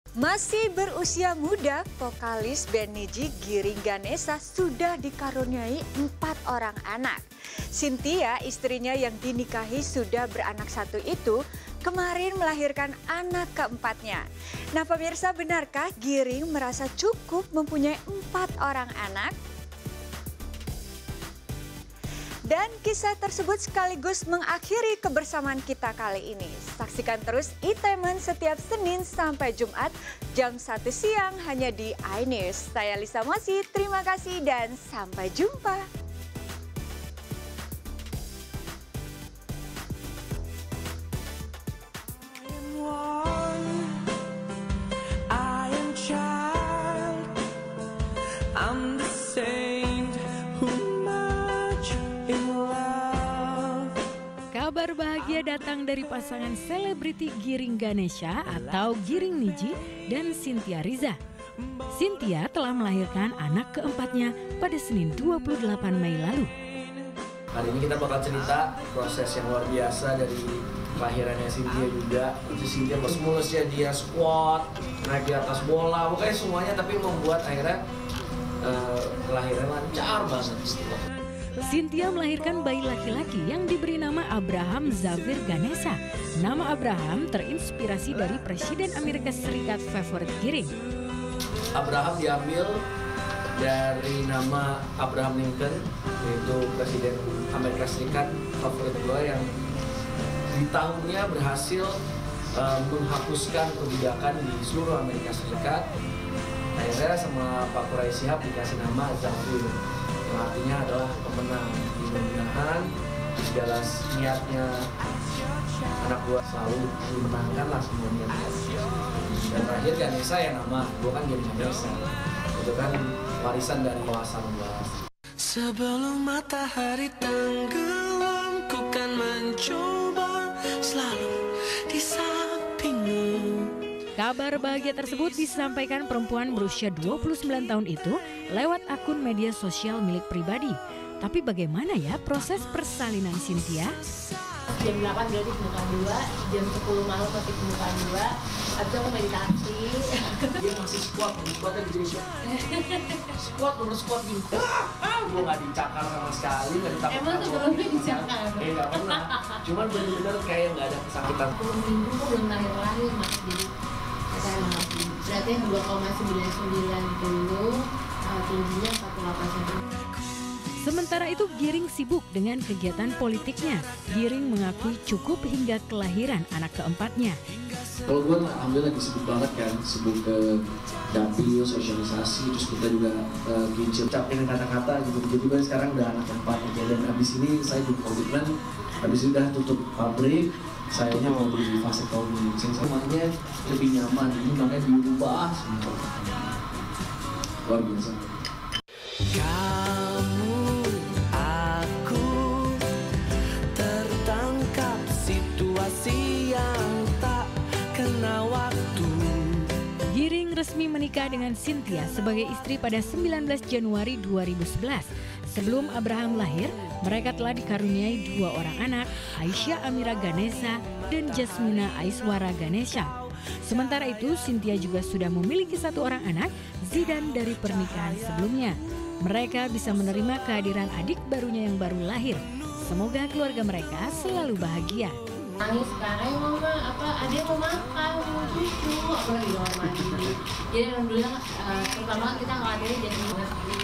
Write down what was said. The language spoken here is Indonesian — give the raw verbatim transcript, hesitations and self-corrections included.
Masih berusia muda, vokalis band Nidji Giring Ganesha sudah dikaruniai empat orang anak. Cynthia, istrinya yang dinikahi sudah beranak satu itu, kemarin melahirkan anak keempatnya. Nah pemirsa, benarkah Giring merasa cukup mempunyai empat orang anak? Dan kisah tersebut sekaligus mengakhiri kebersamaan kita kali ini. Saksikan terus E-Tainment setiap Senin sampai Jumat jam satu siang hanya di iNews. Saya Lisa Mosi, terima kasih dan sampai jumpa. Kabar bahagia datang dari pasangan selebriti Giring Ganesha atau Giring Nidji dan Cynthia Riza. Cynthia telah melahirkan anak keempatnya pada Senin dua puluh delapan Mei lalu. Hari ini kita bakal cerita proses yang luar biasa dari kelahirannya Cynthia juga. Itu Cynthia pas mulusnya dia squat, naik di atas bola, pokoknya semuanya, tapi membuat akhirnya uh, kelahiran lancar banget. Cynthia melahirkan bayi laki-laki yang diberi nama Abraham Xavier Ganesha. Nama Abraham terinspirasi dari Presiden Amerika Serikat favorit Giring. Abraham diambil dari nama Abraham Lincoln, yaitu Presiden Amerika Serikat favorit gue yang di tahunnya berhasil uh, menghapuskan kebijakan di seluruh Amerika Serikat. Akhirnya sama Pak Quraisy Shihab dikasih nama Xavier, yang artinya adalah pemenang. Mudah-mudahan segala niatnya anak gua selalu dimenangkan lah semuanya. Dan terakhir Ganesha ya nama, gua kan jadi Ganesha. Itu kan warisan dari kawasan gua. Sebelum matahari tenggelam, ku kan mencoba selalu di sampingmu. Kabar bahagia tersebut disampaikan perempuan berusia dua puluh sembilan tahun itu lewat akun media sosial milik pribadi. Tapi bagaimana ya proses persalinan Cynthia? jam delapan berarti pembukaan dua, jam sepuluh malam masih pembukaan dua, habis aku meditasi. Dia masih squat, squatnya di squat. Squat, nomor squat gini. Gue gak dicakar sama sekali, gak ditakut. Emang sebelumnya dicakar? Eh gak pernah, cuman bener-bener kayak gak ada kesakitan. sepuluh minggu kok belum lahir-lahir, mas. Jadi saya mengerti. Berarti dua koma sembilan sembilan puluh, tingginya empat puluh delapan sentimeter. Sementara itu Giring sibuk dengan kegiatan politiknya. Giring mengakui cukup hingga kelahiran anak keempatnya. Kalau gue alhamdulillah lagi sibuk banget kan, sibuk ke dapil, sosialisasi, terus kita juga lagi uh, capin kata-kata gitu. Jadi gue sekarang udah anak keempat aja, dan abis ini saya di komitmen, abis ini udah tutup pabrik, sayanya mau beli vasektomi. Semuanya lebih nyaman, ini makanya diubah semua. Luar biasa. Kamu, aku tertangkap situasi yang tak kena waktu. Giring resmi menikah dengan Cynthia sebagai istri pada sembilan belas Januari dua ribu sebelas. Sebelum Abraham lahir, mereka telah dikaruniai dua orang anak, Aisyah Amira Ganesha dan Jasmina Aiswara Ganesha. Sementara itu, Cynthia juga sudah memiliki satu orang anak, Zidan, dari pernikahan sebelumnya. Mereka bisa menerima kehadiran adik barunya yang baru lahir. Semoga keluarga mereka selalu bahagia. Nangis sekarang, mama, apa, adik mau makan, mau susu, apalagi mau mandi. Jadi alhamdulillah, uh, pertama kita khawatirnya jadi